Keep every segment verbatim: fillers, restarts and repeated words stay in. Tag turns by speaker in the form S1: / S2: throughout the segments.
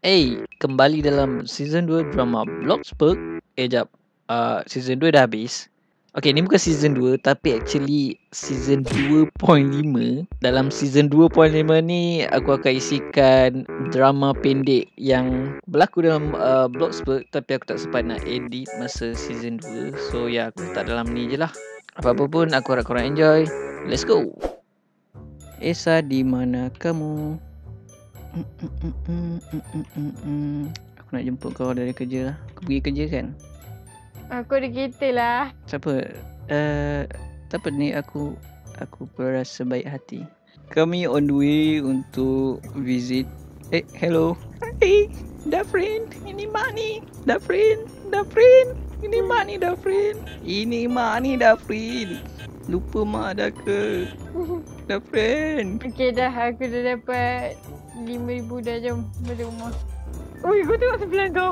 S1: Eh, kembali dalam season dua drama Bloxburg. Eh, jap. Uh, season dua dah habis. Okay, ni bukan season dua tapi actually season dua titik lima. Dalam season dua titik lima ni aku akan isikan drama pendek yang berlaku dalam uh, Bloxburg tapi aku tak sempat nak edit masa season dua. So ya, yeah, aku letak dalam ni je lah. Apa-apa pun aku harap korang enjoy. Let's go. Esa, di mana kamu? Mm, mm, mm, mm, mm, mm, mm, mm. Aku nak jemput kau dari kerja lah. Kau pergi kerja kan?
S2: Aku ada kereta lah.
S1: Siapa? Uh, tak apa ni, aku aku berasa baik hati. Kami on the way untuk visit. Eh, hello. Hai, Dafrin. Ini mak ni. Dafrin. Dafrin. Ini mak ni, Dafrin. Ini mak ni, Dafrin. Lupa mak dah ke? Dafrin.
S2: Okey dah, aku dah dapat lima ribu dah, jom balik rumah. Ui, kau tengok sebelah kau.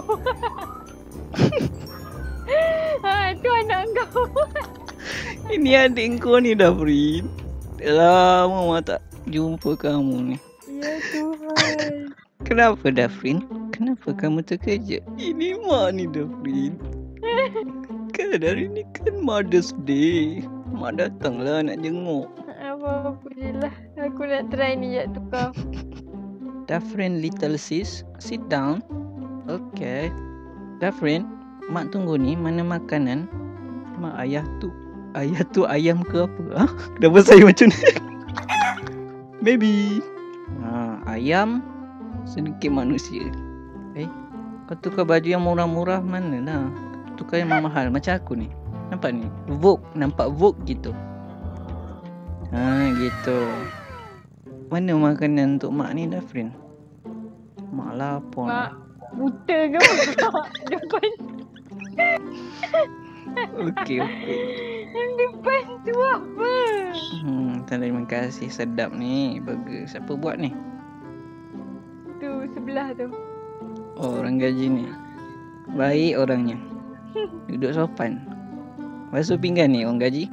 S2: Ha, tu anak kau.
S1: Ini adik kau ni, Dafrin. Lama mak tak jumpa kamu ni.
S2: Ya Tuhan.
S1: Kenapa, Dafrin? Kenapa kamu terkejut? Ini mak ni, Dafrin. Kan hari ni kan Mother's Day. Mak datanglah nak jenguk.
S2: Apa-apa je lah. Aku nak try ni je tukar.
S1: Dafrin, little sis, sit down. Okay. Dafrin, mak tunggu ni, mana makanan? Mak, ayah tu. Ayah tu ayam ke apa? Ha? Kenapa saya macam ni? Baby. Ha, ayam, sedikit manusia. Eh, kau tukar baju yang murah-murah mana lah? Tukar yang mahal macam aku ni. Nampak ni? Vogue, nampak Vogue gitu. Ha, gitu. Mana makanan untuk mak ni, Dafrin? Mak lapar.
S2: Mak, buta ke mak? Depan.
S1: Okey, okey.
S2: Yang depan tu apa?
S1: Hmm, terima kasih, sedap ni burger. Siapa buat ni?
S2: Tu, sebelah tu.
S1: Oh, orang gaji ni. Baik orangnya. Duduk sopan. Basuh pinggan ni orang gaji.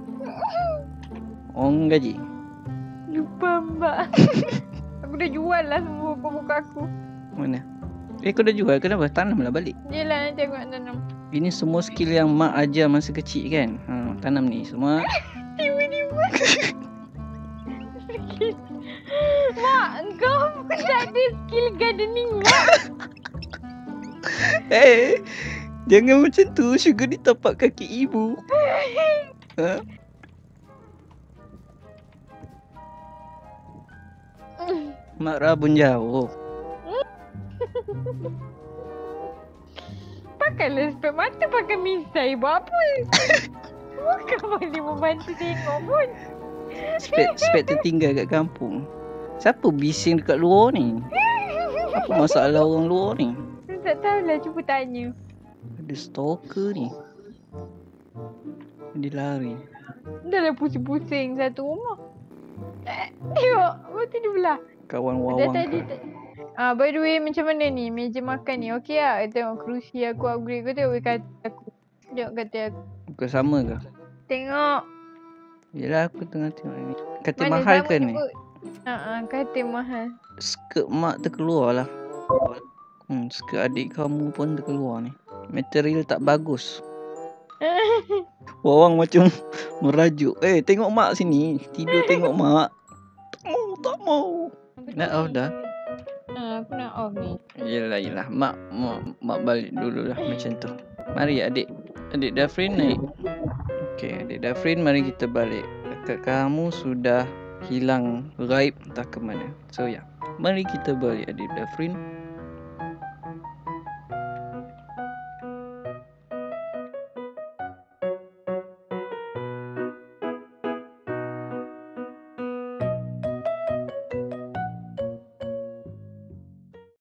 S1: Orang gaji.
S2: Lupa mbak. Aku dah jual lah semua pokok aku.
S1: Mana? Eh, kau dah jual? Kenapa? Tanamlah balik.
S2: Yelah, nanti aku nak tanam.
S1: Ini semua skill yang mak ajar masa kecil kan? Ha, tanam ni semua.
S2: Tiba-tiba. Mak, kau pun tak ada skill gardening, mak.
S1: Eh, jangan macam tu. Sugar ni tapak kaki ibu. Ha? Mak rabun jauh.
S2: Pakailah spek mata, pakai misai. Buat apa? Bukan boleh membantu tengok pun.
S1: Spek, spek tertinggal kat kampung. Siapa bising dekat luar ni? Apa masalah orang luar ni?
S2: Tak tahulah, cuba tanya.
S1: Ada stalker ni. Dia lari.
S2: Dah lah pusing-pusing satu rumah. Eh, tengok, mati di belah.
S1: Kawan
S2: Dah
S1: wawang
S2: tadi
S1: kau.
S2: Ah, by the way, macam mana ni meja makan ni? Okey tak? Tengok kerusi aku upgrade. Kau tengok katil aku. Tengok katil aku.
S1: Bukan sama ke?
S2: Tengok.
S1: Yelah, aku tengah tengok ni. Katil
S2: Mana
S1: mahal
S2: sama
S1: ke ni?
S2: sebut? Haa, uh, katil mahal.
S1: Skirt mak terkeluar lah. Hmm, skirt adik kamu pun terkeluar ni. Material tak bagus. Wawang macam merajuk. Eh, tengok mak sini. Tidur tengok mak. Tak mau, tak mau. Nak off dah?
S2: Ha, aku nak off ni.
S1: Yelah, yelah. Mak, mak, mak balik dulu lah macam tu. Mari adik. Adik Dafrin naik. Okey, adik Dafrin, mari kita balik. Kakak kamu sudah hilang gaib entah ke mana. So ya, yeah. Mari kita balik adik Dafrin.